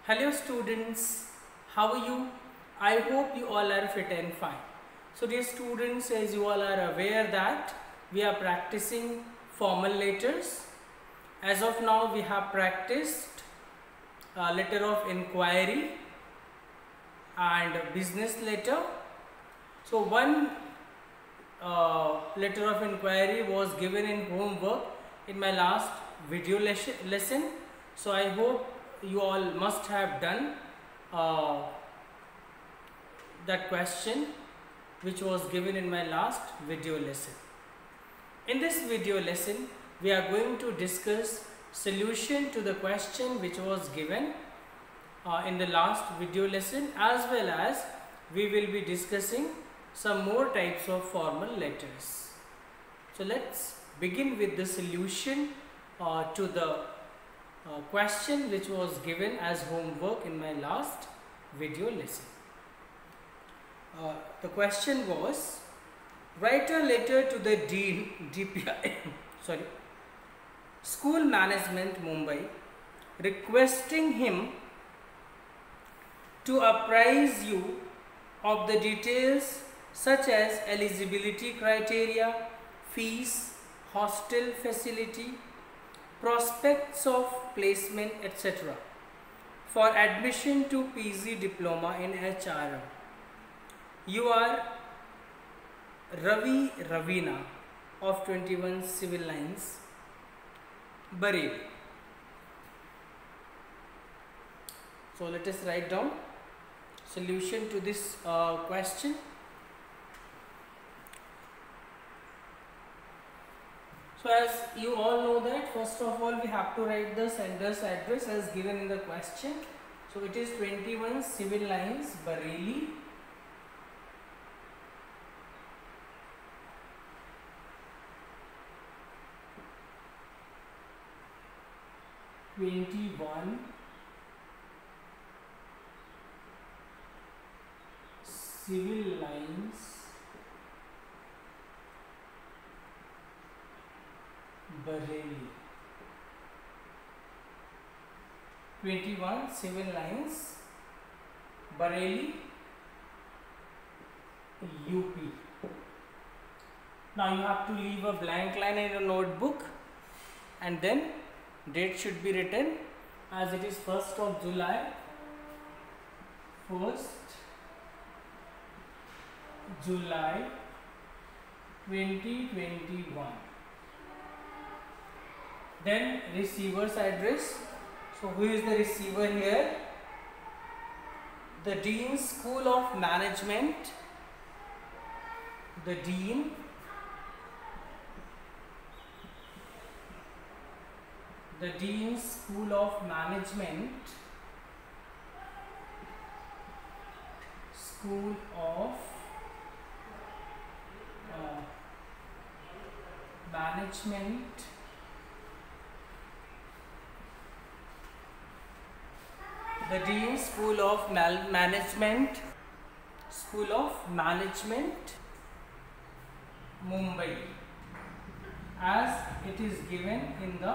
Hello students, how are you? I hope you all are fit and fine. So dear students, as you all are aware that we are practicing formal letters. As of now we have practiced letter of inquiry and business letter. So one letter of inquiry was given in homework in my last video lesson. So I hope you all must have done that question which was given in my last video lesson. In this video lesson we are going to discuss solution to the question which was given in the last video lesson, as well as we will be discussing some more types of formal letters. So let's begin with the solution to the question which was given as homework in my last video lesson. The question was, write a letter to the Dean DPI School Management Mumbai requesting him to apprise you of the details such as eligibility criteria, fees, hostel facility, prospects of placement, etc. for admission to PG diploma in HRM. You are Ravi Ravina of 21 Civil Lines, Bareilly. So let us write down solution to this question. So as you all know that, first of all we have to write the sender's address as given in the question. So it is 21 Civil Lines, Bareilly. Civil Lines, Bareilly. 21 Civil Lines, Bareilly, UP. Now you have to leave a blank line in your notebook, and then date should be written as it is 1st of July, 1st July 2021. Then receiver's address. So who is the receiver here? The Dean School of Management, the Dean School of Management, School of Management, the Dean School of Management, Mumbai, as it is given in the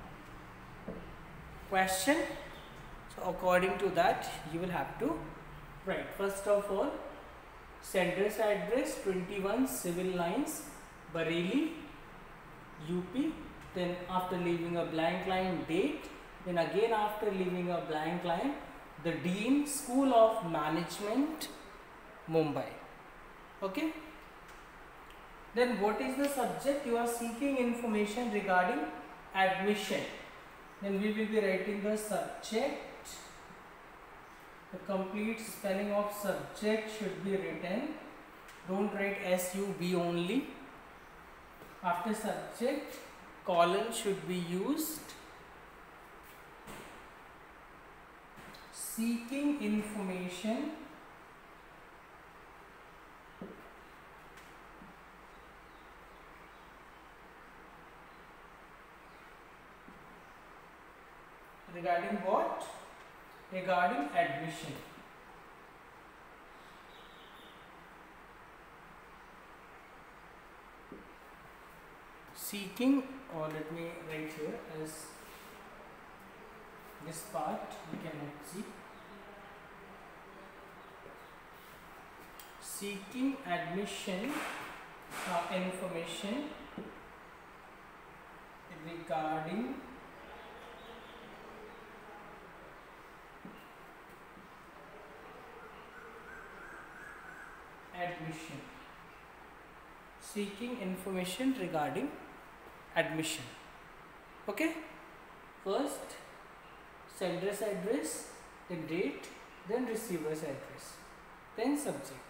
question. So according to that you will have to write. First of all, sender's address 21 Civil Lines, Bareilly, UP. Then after leaving a blank line, date. Then again after leaving a blank line, the Dean School of Management, Mumbai. Okay. Then what is the subject? You are seeking information regarding admission. Then we will be writing the subject. The complete spelling of subject should be written. Don't write SUB only. After subject, colon should be used. Seeking information regarding what? Regarding admission. Seeking, or let me write here as this part we cannot see. Seeking admission information regarding admission. Seeking information regarding admission. Okay, first sender's address, then date, then receiver's address, then subject.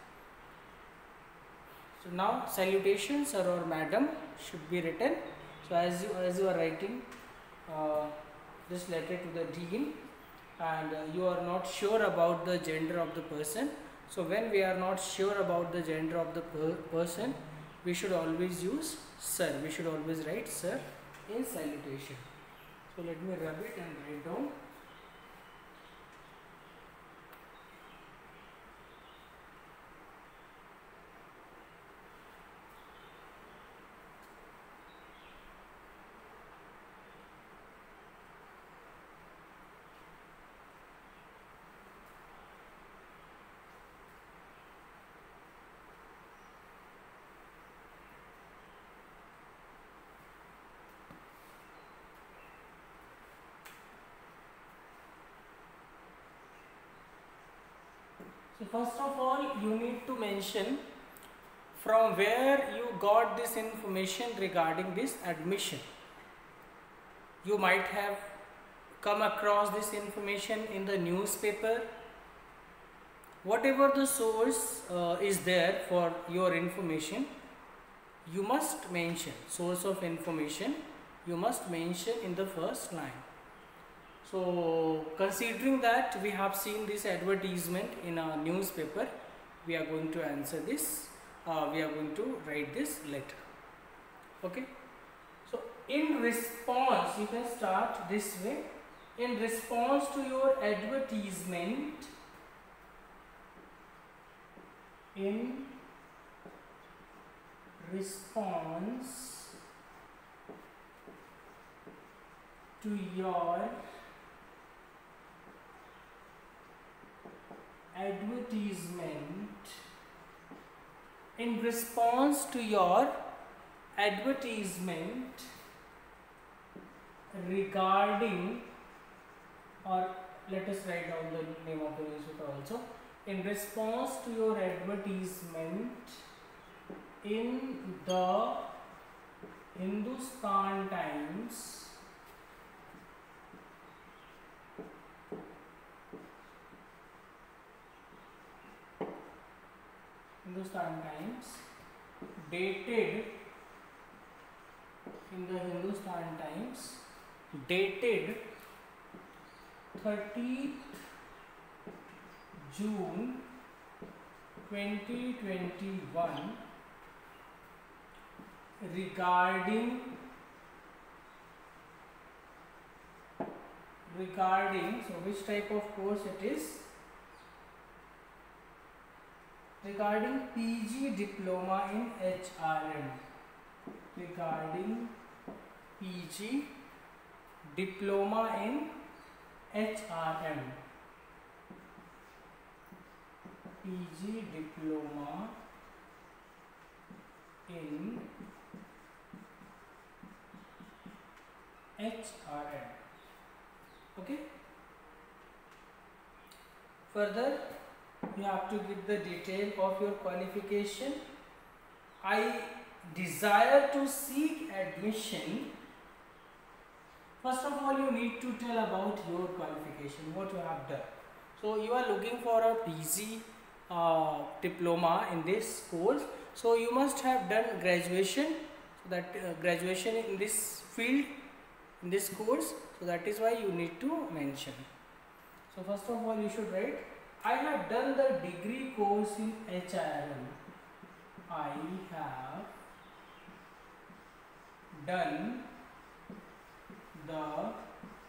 So now salutation sir or madam should be written. So as you are writing this letter to the dean, and you are not sure about the gender of the person. So when we are not sure about the gender of the person, we should always use sir. We should always write sir in salutation. So let me rub it and write down. So first of all, you need to mention from where you got this information regarding this admission. You might have come across this information in the newspaper. Whatever the source is there for your information, you must mention source of information. You must mention in the first line. So considering that we have seen this advertisement in a newspaper, we are going to answer this, we are going to write this letter. Okay. So in response, you can start this way. In response to your advertisement, in response to your advertisement, in response to your advertisement regarding, or let us write down the name of the newspaper also. In response to your advertisement in the Hindustan Times, dated in the Hindustan Times, dated 30th June 2021, regarding, so which type of course it is? Regarding PG diploma in HRM. Regarding PG diploma in HRM. PG diploma in HRM. Okay. Further, you have to give the detail of your qualification. I desire to seek admission. First of all, you need to tell about your qualification, what you have done. So you are looking for a PG diploma in this course. So you must have done graduation, so that graduation in this field, in this course. So that is why you need to mention. So first of all, you should write, I have done the degree course in HRM. I have done the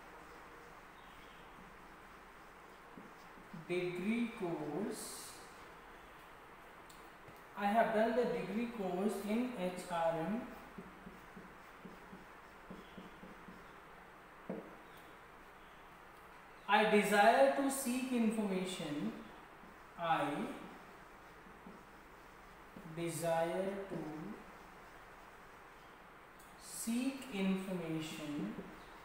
degree course. I have done the degree course in HRM I desire to seek information. I desire to seek information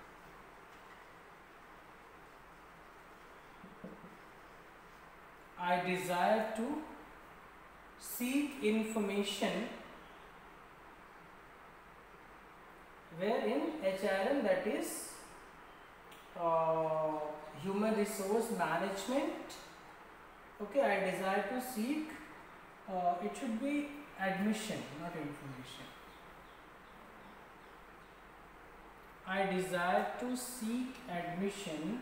I desire to seek information where in HRM, that is human resource management. Okay, I desire to seek, it should be admission, not information. I desire to seek admission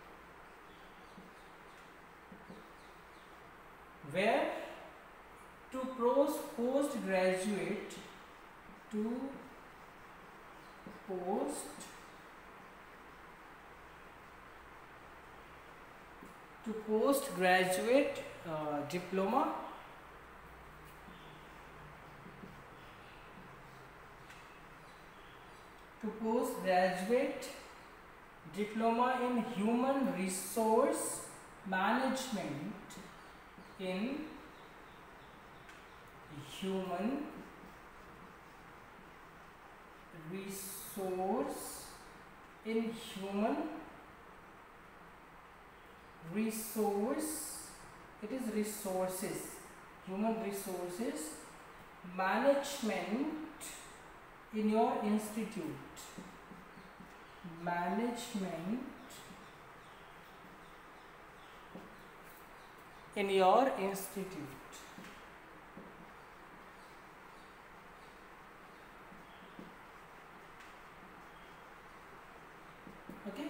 where to postgraduate diploma in human resource management in human resource it is resources, human resources management in your institute, management in your institute. Okay.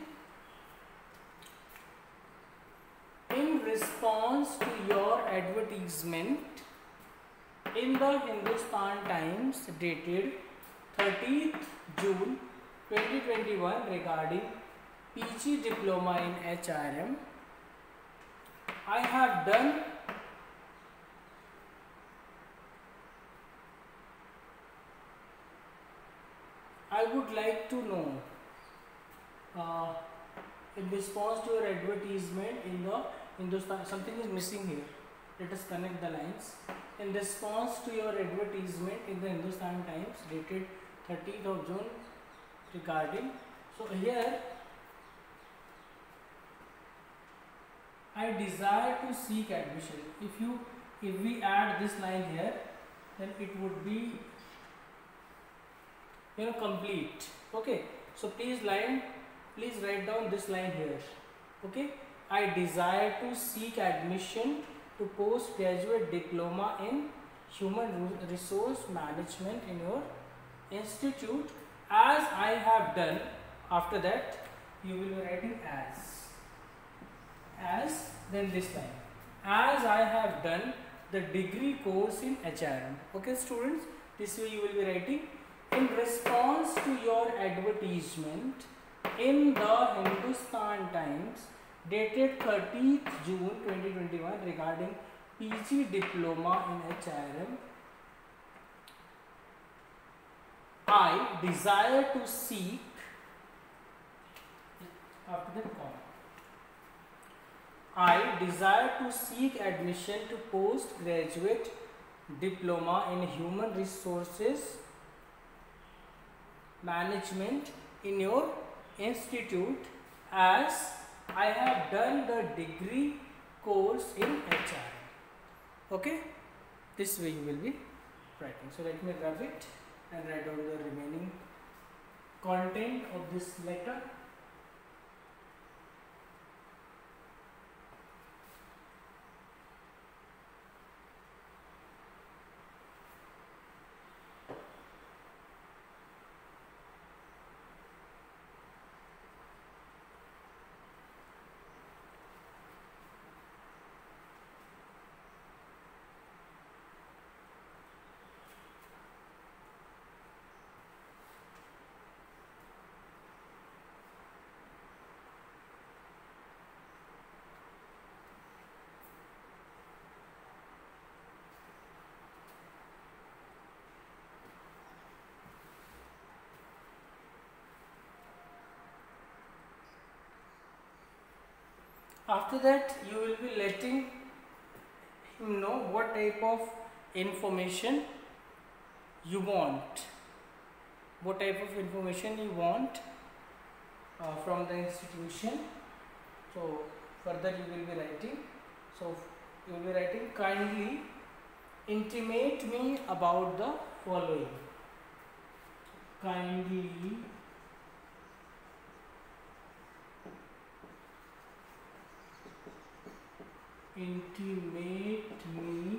In response to your advertisement in the Hindustan Times dated 30th June 2021 regarding PG diploma in HRM, I have done I would like to know in response to your advertisement in the Hindustan, something is missing here. Let us connect the lines. In response to your advertisement in the Hindustan Times dated 30th of June regarding, so here I desire to seek admission. If we add this line here, then it would be complete. Okay, so please write down this line here. Okay, I desire to seek admission to postgraduate diploma in human resource management in your institute, as I have done. After that you will be writing as then this line, as I have done the degree course in HRM. Okay students, this way you will be writing in response to your advertisement in the Hindustan Times dated 30th June 2021 regarding PG diploma in HRM, I desire to seek, after that comma, I desire to seek admission to postgraduate diploma in human resources management in your institute, as I have done the degree course in HRM. Okay, this way you will be writing. So let me grab it and write down the remaining content of this letter. After that, you will be letting him know what type of information you want, what type of information you want from the institution. So further you will be writing, so you will be writing, kindly intimate me about the following. Kindly intimate me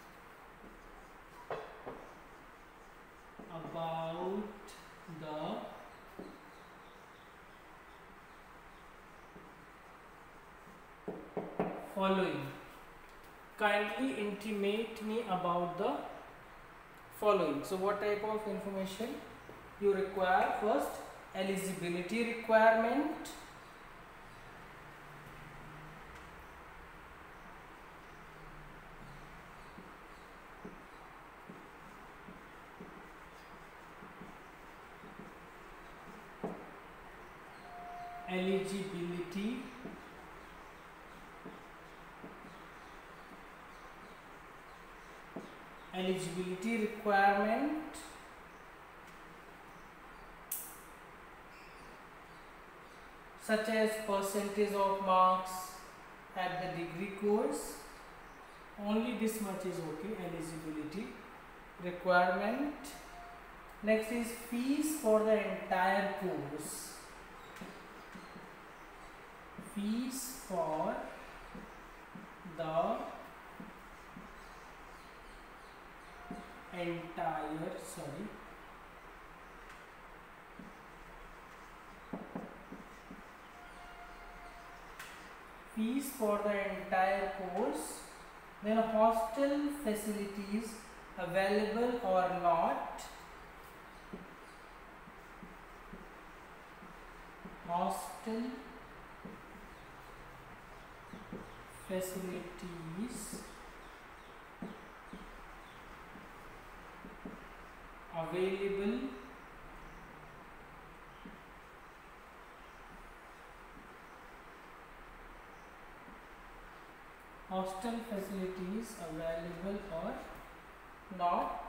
about the following. Kindly intimate me about the following. So what type of information you require? First, eligibility requirement. Eligibility requirement, such as percentage of marks at the degree course. Only this much is okay. Eligibility requirement. Next is fees for the entire course. Fees for the entire, fees for the entire course. Then hostel facilities available or not. Hostel facilities available or not.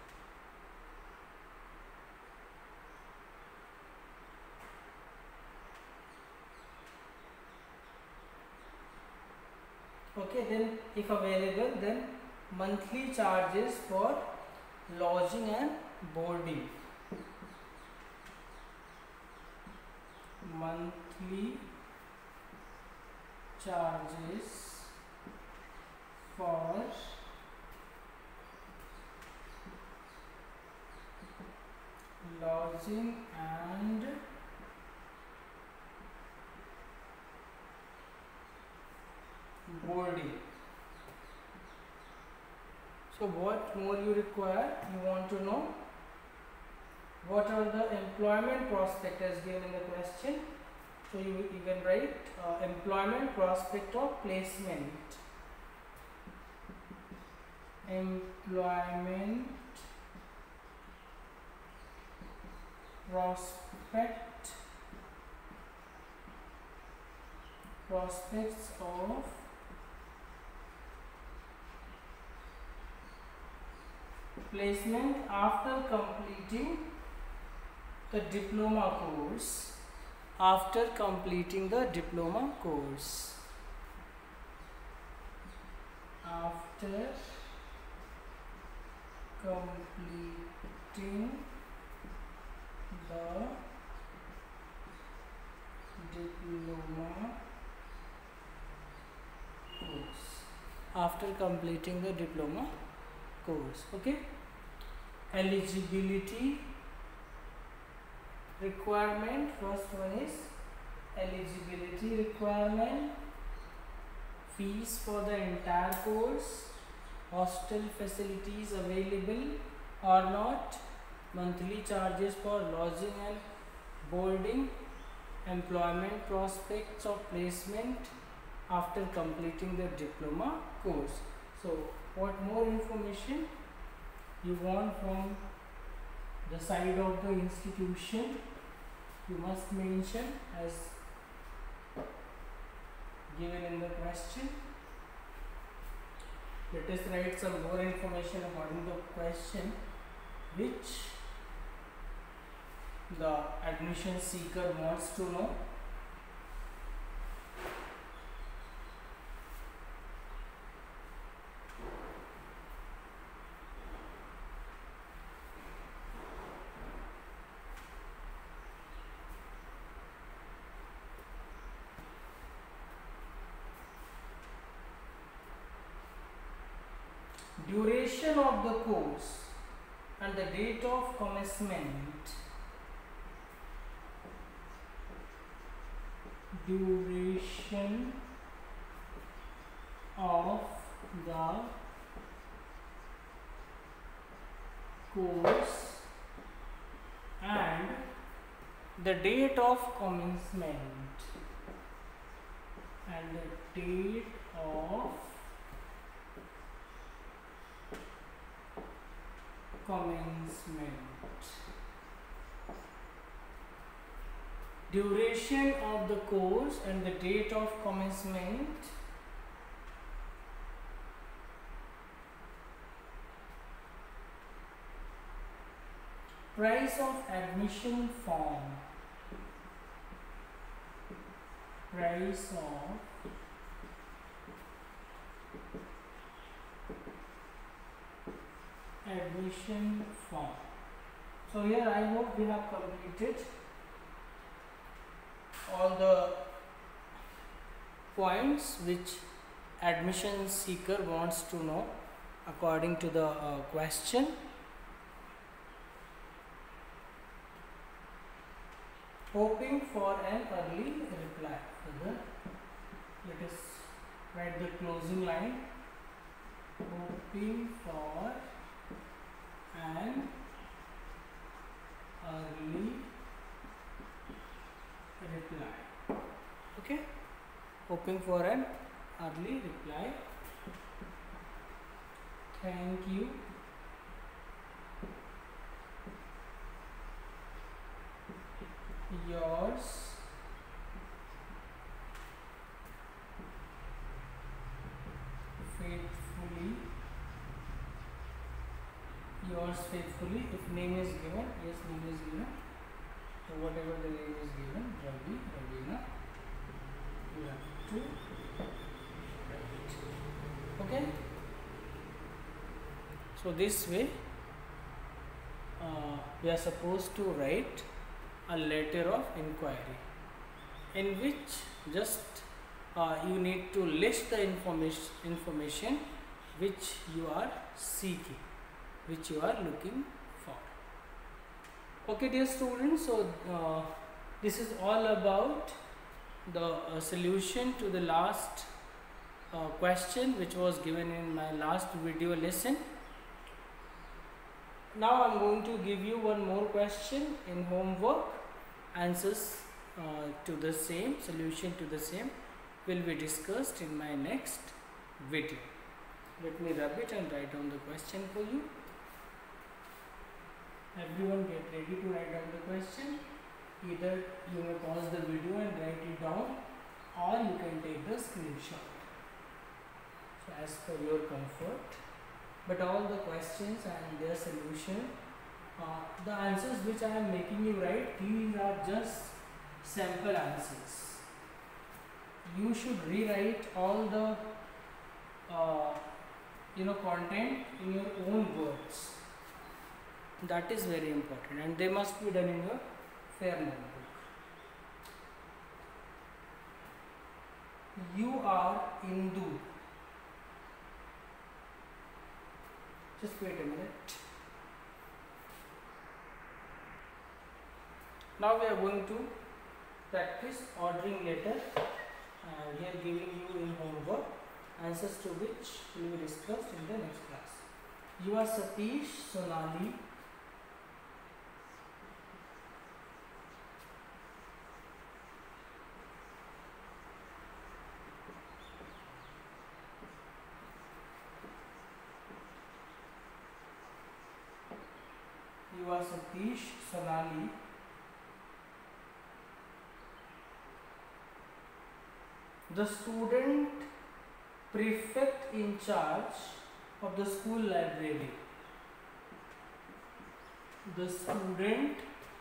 Okay, then if available, then monthly charges for lodging and boarding. Monthly charges for lodging and boarding. So what more you require? You want to know what are the employment prospects as given in the question. So you can write employment prospect of placement. Employment prospects of placement after completing the diploma course. After completing the diploma course. After completing the diploma course. After completing the diploma course. Okay. Eligibility requirement. First one is eligibility requirement. Fees for the entire course. Hostel facilities available or not. Monthly charges for lodging and boarding. Employment prospects of placement after completing the diploma course. So what more information you want from the side of the institution? You must mention as given in the question. Let us write some more information according to the question which the admission seeker wants to know. Duration of the course and the date of commencement. Duration of the course and the date of commencement. And the date of commencement. Duration of the course and the date of commencement. Price of admission form. Price of admission form. So here I hope we have completed all the points which admission seeker wants to know according to the question. Hoping for an early reply. Let us write the closing line. Hoping for an early reply. Okay, hoping for an early reply. Thank you. Yours faithfully. Yours faithfully. If name is given, yes, name is given. So whatever the name is given, Ravi, Ravina, you have to write. Okay. So this way, we are supposed to write a letter of inquiry, in which just you need to list the information which you are seeking, which you are looking for. Okay, dear students, so this is all about the solution to the last question which was given in my last video lesson. Now I am going to give you one more question in homework. Answers to the same, solution to the same will be discussed in my next video. Let me rub it and write down the question for you. Everyone get ready to write down the question. Either you may pause the video and write it down, or you can take the screenshot. So as per your comfort. But all the questions and their solution, the answers which I am making you write, these are just sample answers. You should rewrite all the content in your own words. That is very important, and they must be done in your fair notebook. You are Hindu. Just wait a minute. Now we are going to practice ordering letter. We are giving you in homework answers to which will be discussed in the next class. You are Satish, Sonali. You are Satish, Sonali. the student prefect in charge of the school library. The student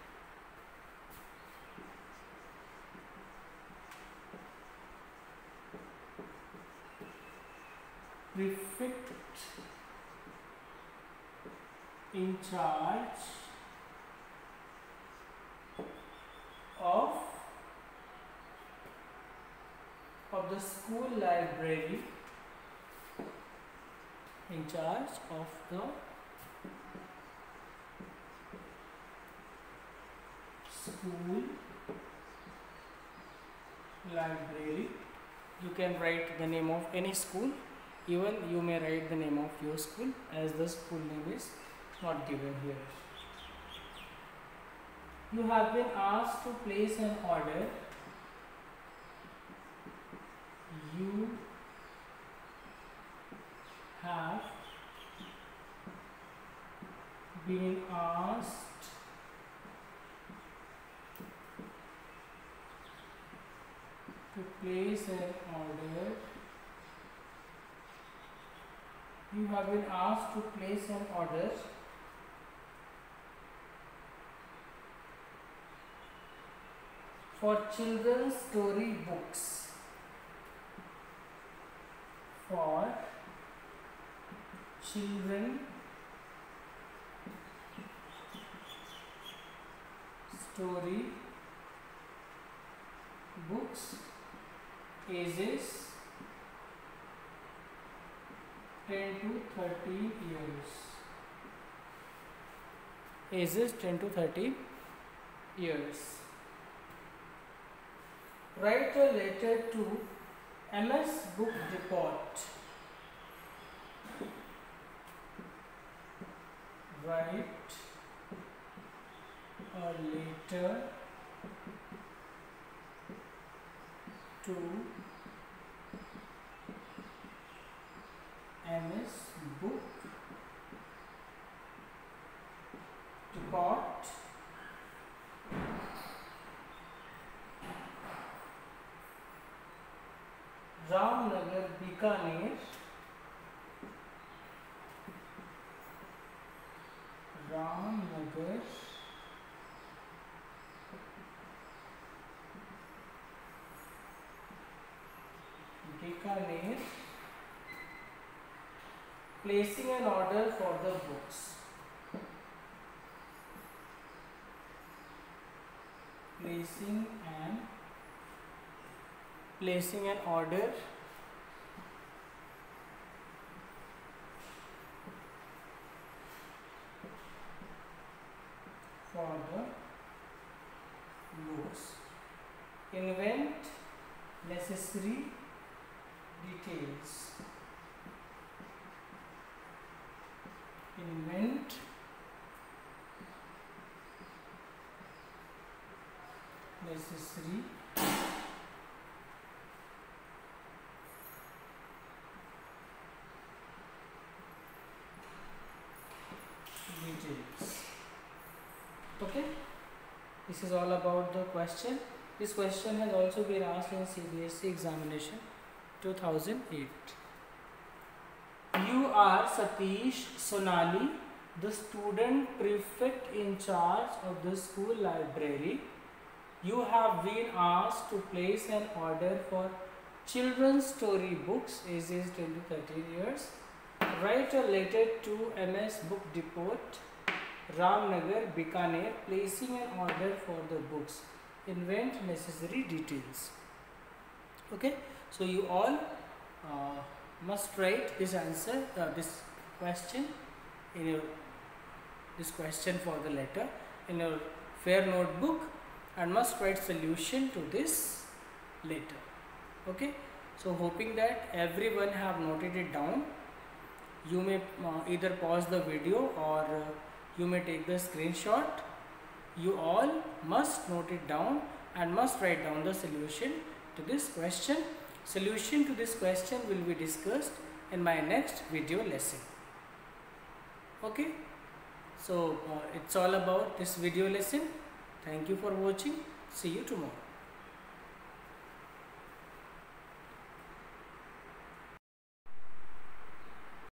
prefect in charge of the school library, in charge of the school library. You can write the name of any school, even you may write the name of your school, as the school name is not given here. You have been asked to place an order. You have been asked to place an order. You have been asked to place an order for children's story books. For children story books, ages 10 to 13 years. Ages 10 to 13 years. Write a letter to MS Book Depot. Write a letter to MS Book Depot Ramnagar, Bikaner. Ramnagar, Bikaner. Placing an order for the books. Placing an order for the books. Invent necessary details. Invent necessary details. Okay, this is all about the question. This question has also been asked in CBSE examination 2008. You are Satish Sonali, the student prefect in charge of the school library. You have been asked to place an order for children's story books, ages 10 to 13 years. Write a letter to MS Book Depot, Ramnagar, Bikaner, placing an order for the books. Invent necessary details. Okay, so you all must write this answer, this question in your for the letter in your fair notebook, and must write solution to this letter. Okay, so hoping that everyone have noted it down. You may either pause the video or you may take the screenshot. You all must note it down and must write down the solution to this question. Solution to this question will be discussed in my next video lesson. Okay, so it's all about this video lesson. Thank you for watching. See you tomorrow.